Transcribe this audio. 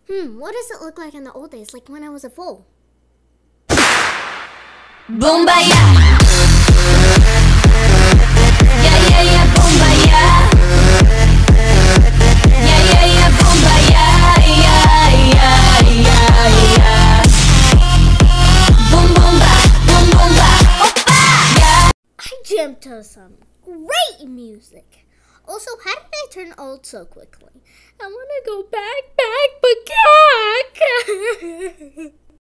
What does it look like in the old days, like when I was a foal? Boombayah. Yeah, Boombayah. Yeah, Boombayah. Yeah. Boom, boom, ba, boom, boom, ba. Oppa! Yeah. I jammed to some great music. Also, how did I turn old so quickly? I want to go back, back.